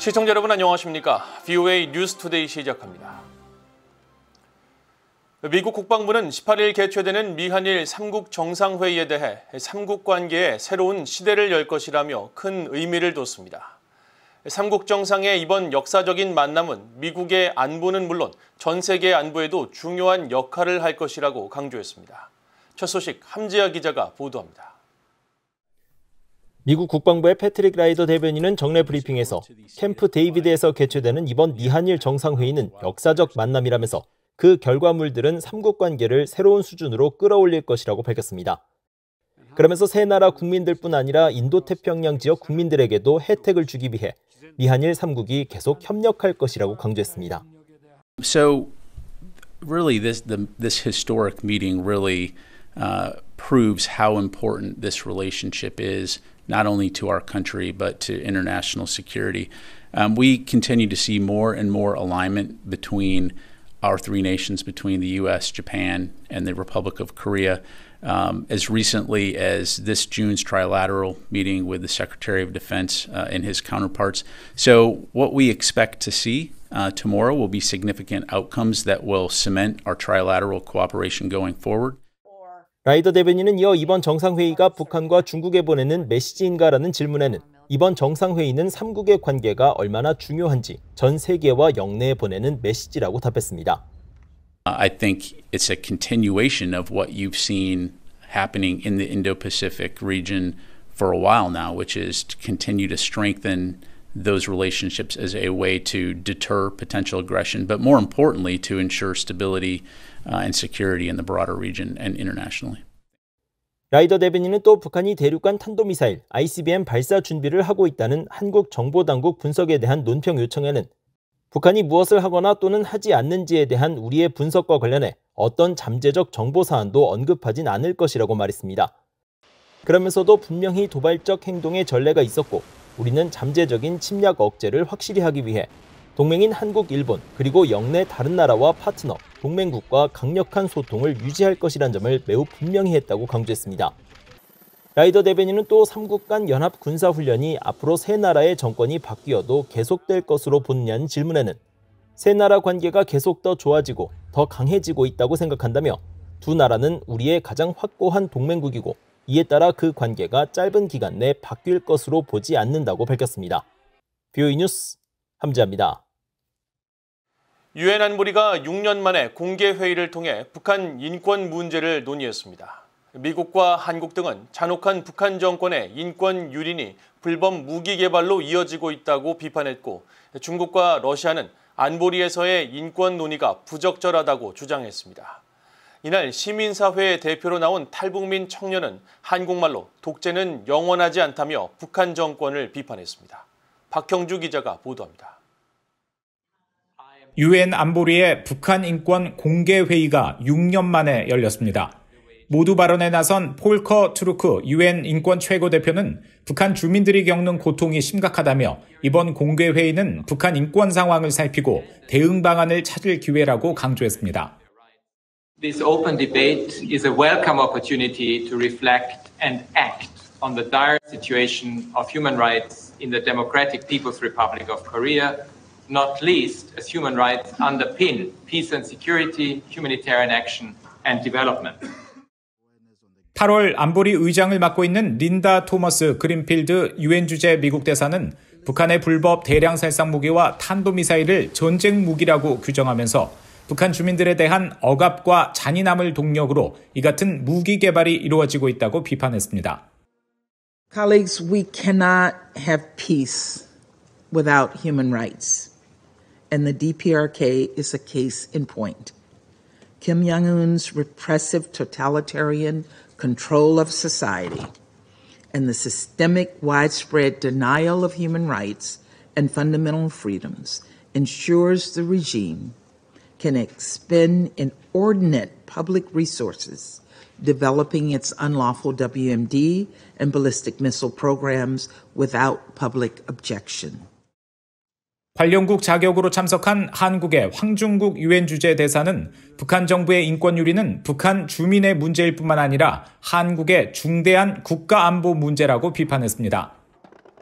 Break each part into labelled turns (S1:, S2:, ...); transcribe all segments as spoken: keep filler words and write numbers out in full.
S1: 시청자 여러분 안녕하십니까? 브이오에이 뉴스투데이 시작합니다. 미국 국방부는 십팔 일 개최되는 미한일 삼국 정상회의에 대해 삼국 관계에 새로운 시대를 열 것이라며 큰 의미를 뒀습니다. 삼국 정상의 이번 역사적인 만남은 미국의 안보는 물론 전 세계 안보에도 중요한 역할을 할 것이라고 강조했습니다. 첫 소식 함지아 기자가 보도합니다.
S2: 미국 국방부의 패트릭 라이더 대변인은 정례 브리핑에서 캠프 데이비드에서 개최되는 이번 미한일 정상회의는 역사적 만남이라면서 그 결과물들은 삼국 관계를 새로운 수준으로 끌어올릴 것이라고 밝혔습니다. 그러면서 세 나라 국민들뿐 아니라 인도태평양 지역 국민들에게도 혜택을 주기 위해 미한일 삼국이 계속 협력할 것이라고 강조했습니다.
S3: So really this the, this historic meeting really uh, proves how important this relationship is. Not only to our country, but to international security. Um, we continue to see more and more alignment between our three nations, between the U S, Japan, and the Republic of Korea. Um, as recently as this June's trilateral meeting with the Secretary of Defense uh, and his counterparts. So what we expect to see uh, tomorrow will be significant outcomes that will cement our trilateral cooperation going forward.
S2: 라이더 대변인은 이어 이번 정상회의가 북한과 중국에 보내는 메시지인가라는 질문에는 이번 정상회의는 삼국의 관계가 얼마나 중요한지 전 세계와 영내에 보내는 메시지라고 답했습니다.
S3: I think it's a continuation of what you've seen happening in the Indo-Pacific region for a while now, which is to continue to strengthen those relationships as a way to deter potential aggression, but more importantly, to ensure stability uh, and security in the broader region and internationally.
S2: 라이더 대변인은 또 북한이 대륙간 탄도미사일 아이씨비엠 발사 준비를 하고 있다는 한국 정보당국 분석에 대한 논평 요청에는 북한이 무엇을 하거나 또는 하지 않는지에 대한 우리의 분석과 관련해 어떤 잠재적 정보 사안도 언급하진 않을 것이라고 말했습니다. 그러면서도 분명히 도발적 행동의 전례가 있었고 우리는 잠재적인 침략 억제를 확실히 하기 위해 동맹인 한국, 일본, 그리고 영내 다른 나라와 파트너, 동맹국과 강력한 소통을 유지할 것이란 점을 매우 분명히 했다고 강조했습니다. 라이더 대변인은 또 삼국 간 연합 군사훈련이 앞으로 세 나라의 정권이 바뀌어도 계속될 것으로 보느냐는 질문에는 세 나라 관계가 계속 더 좋아지고 더 강해지고 있다고 생각한다며 두 나라는 우리의 가장 확고한 동맹국이고 이에 따라 그 관계가 짧은 기간 내 바뀔 것으로 보지 않는다고 밝혔습니다. 브이오에이 뉴스 함지아입니다.
S1: 유엔 안보리가 육 년 만에 공개 회의를 통해 북한 인권 문제를 논의했습니다. 미국과 한국 등은 잔혹한 북한 정권의 인권 유린이 불법 무기 개발로 이어지고 있다고 비판했고 중국과 러시아는 안보리에서의 인권 논의가 부적절하다고 주장했습니다. 이날 시민사회 대표로 나온 탈북민 청년은 한국말로 독재는 영원하지 않다며 북한 정권을 비판했습니다. 박형주 기자가 보도합니다.
S4: 유엔 안보리의 북한 인권 공개 회의가 육 년 만에 열렸습니다. 모두 발언에 나선 폴커 투르크 유엔 인권 최고대표는 북한 주민들이 겪는 고통이 심각하다며 이번 공개 회의는 북한 인권 상황을 살피고 대응 방안을 찾을 기회라고 강조했습니다.
S5: This open debate is a welcome opportunity to reflect and act on the dire situation of human rights in the Democratic People's Republic of Korea, not least as human rights underpin peace and security, humanitarian action, and development.
S4: 팔월 안보리 의장을 맡고 있는 린다 토머스 그린필드 유엔 주재 미국 대사는 북한의 불법 대량 살상 무기와 탄도미사일을 전쟁 무기라고 규정하면서 북한 주민들에 대한 억압과 잔인함을 동력으로 이 같은 무기 개발이 이루어지고 있다고 비판했습니다.
S6: Colleagues, we cannot have peace without human rights. And the D P R K is a case in point. Kim Jong-un's repressive totalitarian control of society and the systemic widespread denial of human rights and fundamental freedoms ensures the regime can expend inordinate public resources developing its unlawful W M D and ballistic missile programs without public objection.
S4: 관련국 자격으로 참석한 한국의 황중국 유엔 주재 대사는 북한 정부의 인권 유린은 북한 주민의 문제일 뿐만 아니라 한국의 중대한 국가 안보 문제라고 비판했습니다.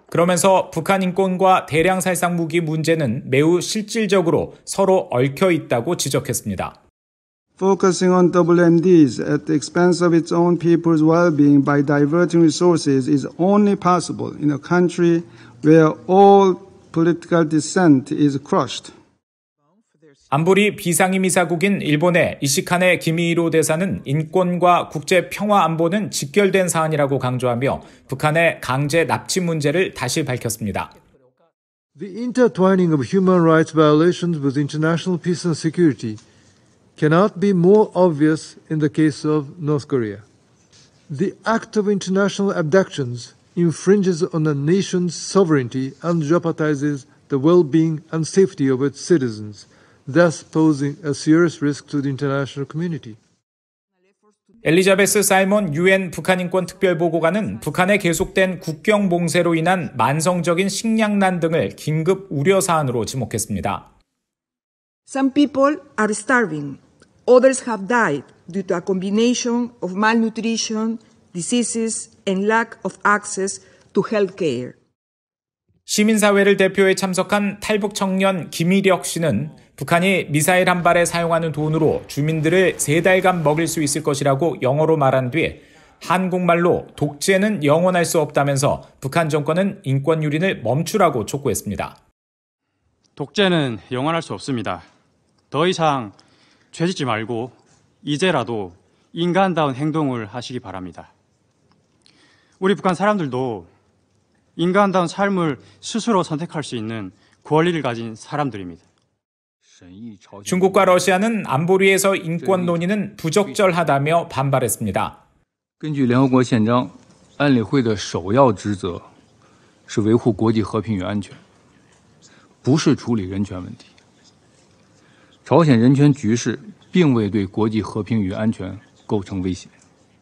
S4: 그러면서 북한 인권과 대량 살상 무기 문제는 매우 실질적으로 서로 얽혀 있다고 지적했습니다.
S7: Focusing on W M Ds at the expense of its own people's well-being by diverting resources is only possible in a country where all political dissent is crushed.
S4: 안보리 비상임이사국인 일본의 이시카네 기미히로 대사는 인권과 국제 평화 안보는 직결된 사안이라고 강조하며 북한의 강제 납치 문제를 다시 밝혔습니다.
S8: The intertwining of human rights violations with international peace and security cannot be more obvious in the case of North Korea. The act of international abductions infringes on a nation's sovereignty and jeopardizes the well-being and safety of its citizens, thus posing a serious risk to the international community.
S4: 엘리자베스 사이먼 유엔 북한인권 특별보고관은 북한의 계속된 국경 봉쇄로 인한 만성적인 식량난 등을 긴급 우려 사안으로 지목했습니다.
S9: Some people are starving. Others have died due to a combination of malnutrition, diseases, and lack of access to health care.
S4: 시민사회를 대표해 참석한 탈북 청년 김일혁 씨는 북한이 미사일 한 발에 사용하는 돈으로 주민들을 세 달간 먹일 수 있을 것이라고 영어로 말한 뒤 한국말로 독재는 영원할 수 없다면서 북한 정권은 인권 유린을 멈추라고 촉구했습니다.
S10: 독재는 영원할 수 없습니다. 더 이상 죄짓지 말고 이제라도 인간다운 행동을 하시기 바랍니다. 우리 북한 사람들도 인간다운 삶을 스스로 선택할 수 있는 권리를 가진 사람들입니다.
S4: 중국과 러시아는 안보리에서 인권 논의는 부적절하다며 반발했습니다.
S11: 根据联合国宪章，安理会的首要职责是维护国际和平与安全，不是处理人权问题。朝鲜人权局势并未对国际和平与安全构成威胁。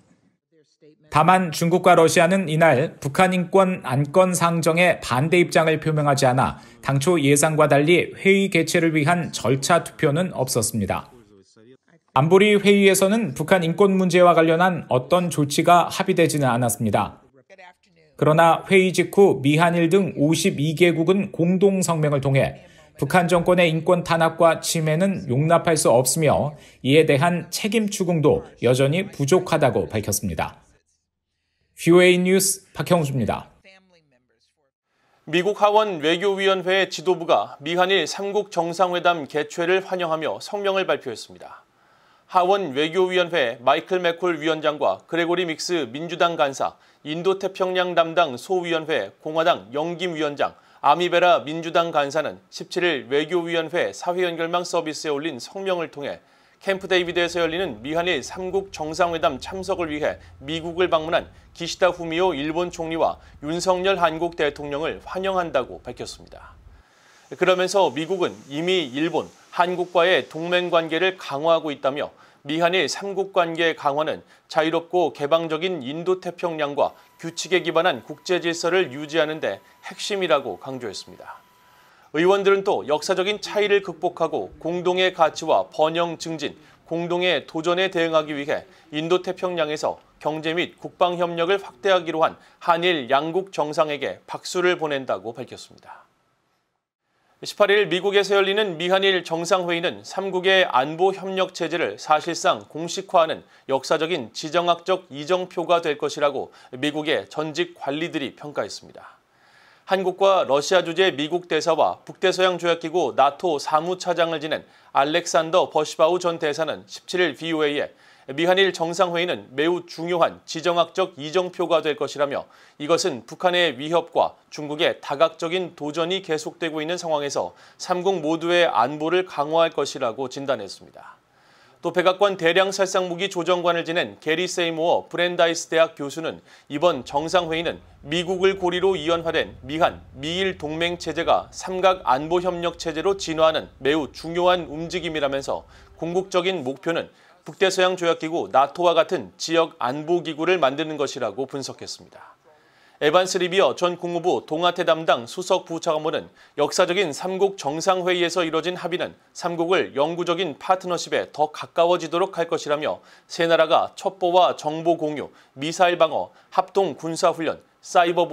S4: 다만 중국과 러시아는 이날 북한 인권 안건 상정에 반대 입장을 표명하지 않아 당초 예상과 달리 회의 개최를 위한 절차 투표는 없었습니다. 안보리 회의에서는 북한 인권 문제와 관련한 어떤 조치가 합의되지는 않았습니다. 그러나 회의 직후 미한일 등 오십이 개국은 공동 성명을 통해 북한 정권의 인권 탄압과 침해는 용납할 수 없으며 이에 대한 책임 추궁도 여전히 부족하다고 밝혔습니다. 브이오에이 뉴스 박형수입니다.
S1: 미국 하원 외교위원회 지도부가 미한일 삼국 정상회담 개최를 환영하며 성명을 발표했습니다. 하원 외교위원회 마이클 맥콜 위원장과 그레고리 믹스 민주당 간사, 인도태평양 담당 소위원회 공화당 영김 위원장, 아미베라 민주당 간사는 십칠 일 외교위원회 사회연결망 서비스에 올린 성명을 통해 캠프 데이비드에서 열리는 미한일 삼국 정상회담 참석을 위해 미국을 방문한 기시다 후미오 일본 총리와 윤석열 한국 대통령을 환영한다고 밝혔습니다. 그러면서 미국은 이미 일본, 한국과의 동맹관계를 강화하고 있다며 미한일 삼국 관계 강화는 자유롭고 개방적인 인도태평양과 규칙에 기반한 국제질서를 유지하는 데 핵심이라고 강조했습니다. 의원들은 또 역사적인 차이를 극복하고 공동의 가치와 번영 증진, 공동의 도전에 대응하기 위해 인도태평양에서 경제 및 국방협력을 확대하기로 한 한일 양국 정상에게 박수를 보낸다고 밝혔습니다. 십팔 일 미국에서 열리는 미한일 정상회의는 삼국의 안보협력 체제를 사실상 공식화하는 역사적인 지정학적 이정표가 될 것이라고 미국의 전직 관리들이 평가했습니다. 한국과 러시아 주재 미국 대사와 북대서양조약기구 나토 사무차장을 지낸 알렉산더 버시바우 전 대사는 십칠 일 브이오에이에 미한일 정상회의는 매우 중요한 지정학적 이정표가 될 것이라며 이것은 북한의 위협과 중국의 다각적인 도전이 계속되고 있는 상황에서 삼국 모두의 안보를 강화할 것이라고 진단했습니다. 또 백악관 대량살상무기 조정관을 지낸 게리 세이모어 브랜다이스 대학 교수는 이번 정상회의는 미국을 고리로 이연화된 미한, 미일 동맹체제가 삼각 안보협력체제로 진화하는 매우 중요한 움직임이라면서 궁극적인 목표는 북대서양조약기구 나토와 같은 지역 안보기구를 만드는 것이라고 분석했습니다. 에반스 리비어 전 국무부 동아태 담당 수석 부차관보는 역사적인 삼국 정상회의에서 이뤄진 합의는 삼국을 영구적인 파트너십에 더 가까워지도록 할 것이라며 세 나라가 첩보와 정보 공유, 미사일 방어, 합동 군사훈련, 사이버 보안,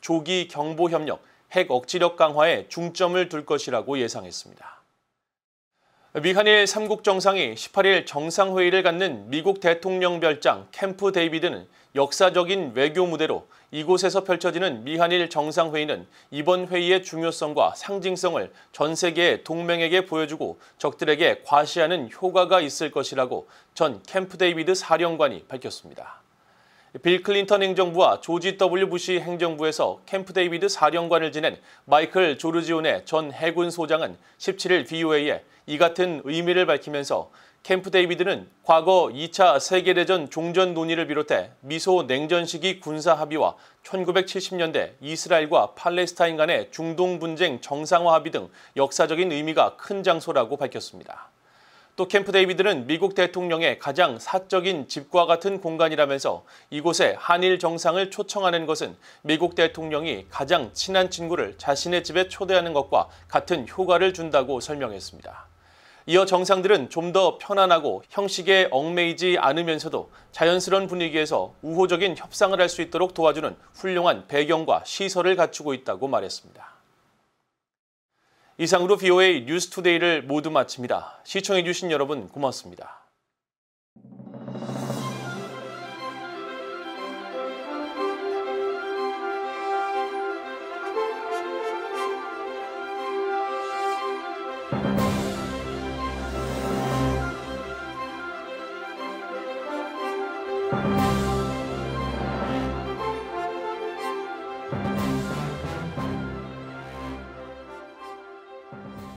S1: 조기 경보 협력, 핵 억지력 강화에 중점을 둘 것이라고 예상했습니다. 미한일 삼국 정상이 십팔 일 정상회의를 갖는 미국 대통령 별장 캠프 데이비드는 역사적인 외교 무대로 이곳에서 펼쳐지는 미한일 정상회의는 이번 회의의 중요성과 상징성을 전 세계의 동맹에게 보여주고 적들에게 과시하는 효과가 있을 것이라고 전 캠프 데이비드 사령관이 밝혔습니다. 빌 클린턴 행정부와 조지 더블유 부시 행정부에서 캠프 데이비드 사령관을 지낸 마이클 조르지오네 전 해군 소장은 십칠 일 브이오에이에 이 같은 의미를 밝히면서 캠프 데이비드는 과거 이 차 세계대전 종전 논의를 비롯해 미소 냉전 시기 군사 합의와 천구백칠십 년대 이스라엘과 팔레스타인 간의 중동 분쟁 정상화 합의 등 역사적인 의미가 큰 장소라고 밝혔습니다. 또 캠프 데이비드는 미국 대통령의 가장 사적인 집과 같은 공간이라면서 이곳에 한일 정상을 초청하는 것은 미국 대통령이 가장 친한 친구를 자신의 집에 초대하는 것과 같은 효과를 준다고 설명했습니다. 이어 정상들은 좀 더 편안하고 형식에 얽매이지 않으면서도 자연스러운 분위기에서 우호적인 협상을 할 수 있도록 도와주는 훌륭한 배경과 시설을 갖추고 있다고 말했습니다. 이상으로 브이오에이 뉴스투데이를 모두 마칩니다. 시청해주신 여러분 고맙습니다.
S12: you